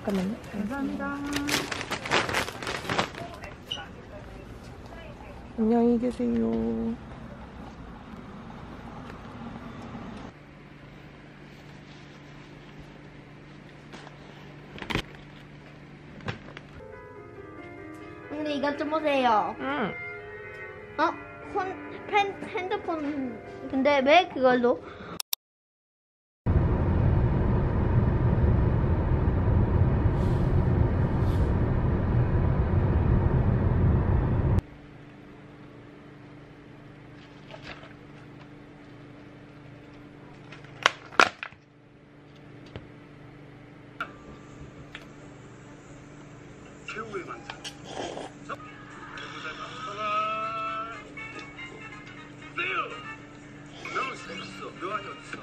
잠깐만요. 감사합니다. 안녕히 계세요. 언니 이것 좀 보세요. 응. 핸드폰. 근데 왜 그걸로? 최후의 만찬. 너 아니 어딨어?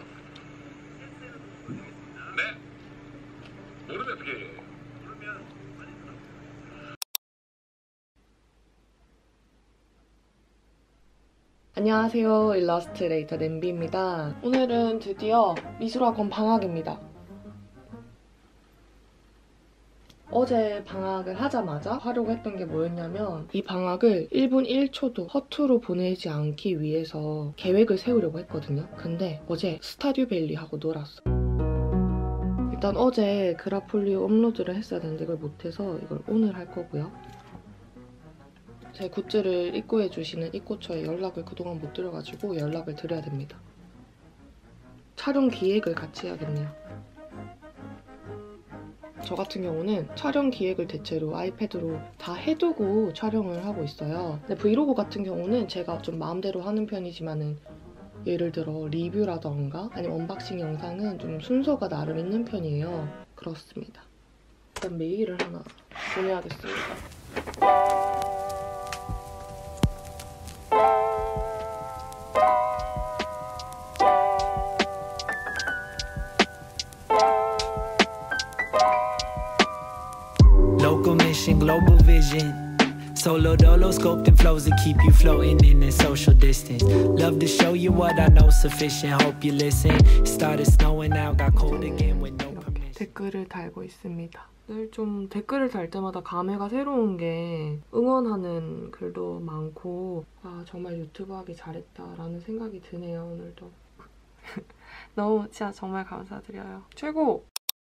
네? 모르면 어떻게 해? 모르면 안녕하세요. 일러스트레이터 냄비입니다. 오늘은 드디어 미술학원 방학입니다. 어제 방학을 하자마자 하려고 했던 게 뭐였냐면 이 방학을 1분 1초도 허투루 보내지 않기 위해서 계획을 세우려고 했거든요. 근데 어제 스타듀밸리 하고 놀았어. 일단 어제 그라폴리오 업로드를 했어야 되는데 이걸 못해서 이걸 오늘 할 거고요. 제 굿즈를 입고해주시는 입고처에 연락을 그동안 못 드려가지고 연락을 드려야 됩니다. 촬영 기획을 같이 해야겠네요. 저 같은 경우는 촬영 기획을 대체로 아이패드로 다 해두고 촬영을 하고 있어요. 근데 브이로그 같은 경우는 제가 좀 마음대로 하는 편이지만은 예를 들어 리뷰라던가 아니면 언박싱 영상은 좀 순서가 나름 있는 편이에요. 그렇습니다. 일단 메일을 하나 보내야겠습니다. Local mission, global vision. Solo dolo scoped and flows to keep you floating in the social distance. Love to show you what I know sufficient. Hope you listen. Started snowing now, got cold again with no permission. 댓글을 달고 있습니다. 늘 좀 댓글을 달 때마다 감회가 새로운 게 응원하는 글도 많고 아 정말 유튜브 하기 잘했다라는 생각이 드네요. 오늘도. 너무 진짜 정말 감사드려요. 최고!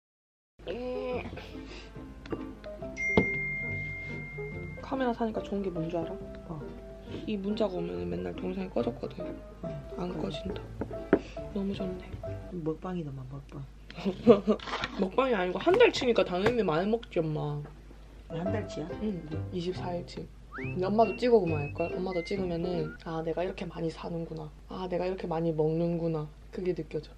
카메라 사니까 좋은 게 뭔 줄 알아? 이 문자가 오면 맨날 동영상이 꺼졌거든. 안 꺼진다. 너무 좋네. 먹방이더만 먹방. 먹방이 아니고 한 달 치니까 당연히 많이 먹지 엄마. 한 달치야? 응. 24일치. 근데 엄마도 찍어보면 알걸? 엄마도 찍으면은 아 내가 이렇게 많이 사는구나. 아 내가 이렇게 많이 먹는구나. 그게 느껴져.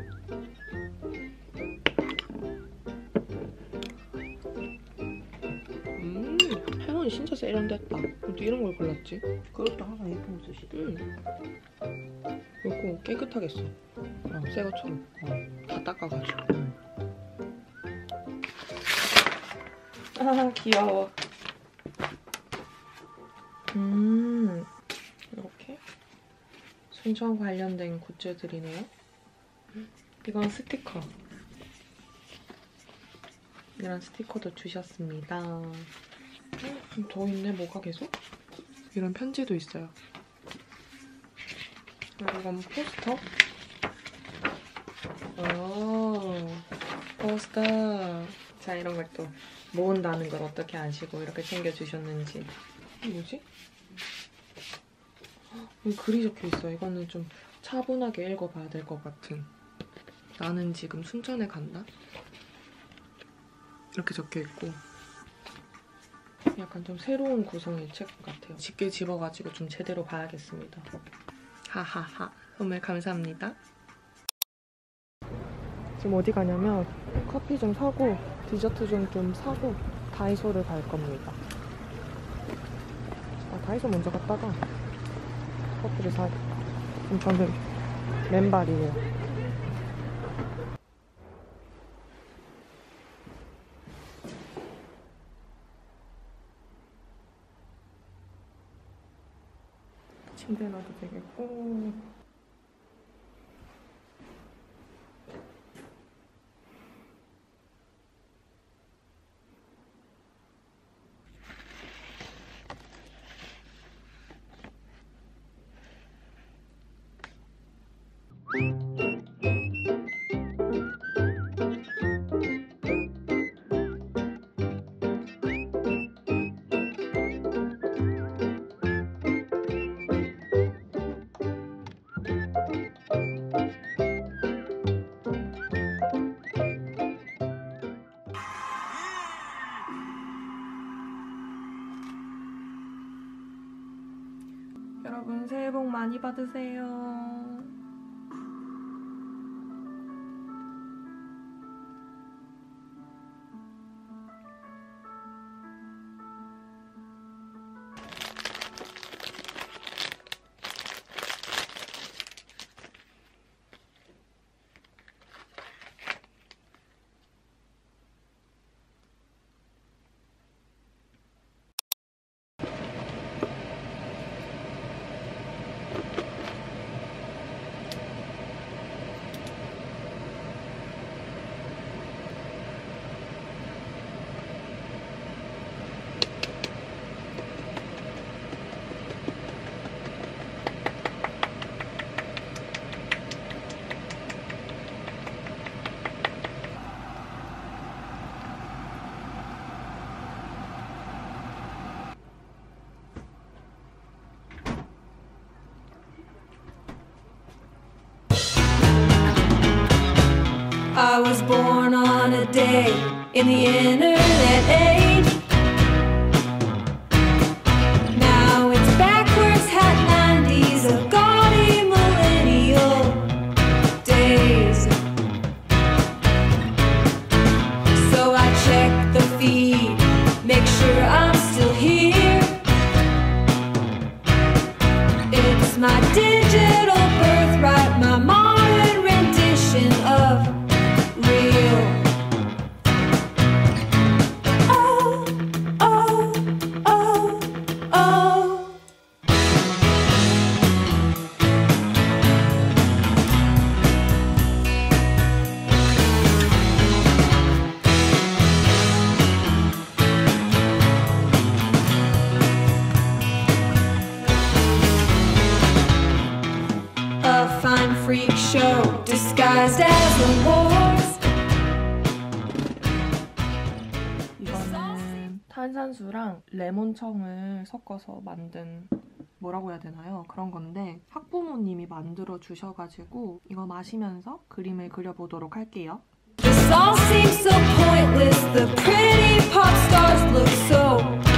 펜원이 진짜 세련됐다. 또 이런 걸 골랐지? 그것도 항상 예쁜 거 쓰시더라. 응. 그리고 깨끗하게 써. 새 것처럼. 다 닦아가지고. 아 귀여워. 이렇게 순천 관련된 굿즈들이네요. 이건 스티커. 이런 스티커도 주셨습니다. 좀 더 있네, 뭐가 계속? 이런 편지도 있어요. 그리고 이건 포스터? 오, 포스터. 자, 이런 걸 또 모은다는 걸 어떻게 아시고 이렇게 챙겨주셨는지. 뭐지? 여기 글이 적혀있어. 이거는 좀 차분하게 읽어봐야 될 것 같은. 나는 지금 순천에 간다? 이렇게 적혀있고 약간 좀 새로운 구성의 책 같아요. 집게 집어가지고 좀 제대로 봐야겠습니다. 하하하. 선물 감사합니다. 지금 어디 가냐면 커피 좀 사고 디저트 좀 사고 다이소를 갈 겁니다. 다이소 먼저 갔다가 커피를 사야겠다. 지금 저는 맨발이에요. 침대에 놔도 되겠고 여러분 새해 복 많이 받으세요. I was born on a day in the internet age. Now it's backwards hat 90s, a gaudy millennial days. So I check the feed, make sure I'm still here. It's my digital birthright, my modern rendition of real. Oh, oh, oh, oh. A fine freak show disguised as awards. 이거는 탄산수랑 레몬청을 섞어서 만든 뭐라고 해야 되나요? 그런 건데 학부모님이 만들어 주셔가지고 이거 마시면서 그림을 그려보도록 할게요. This all seems so pointless. The pretty pop stars look so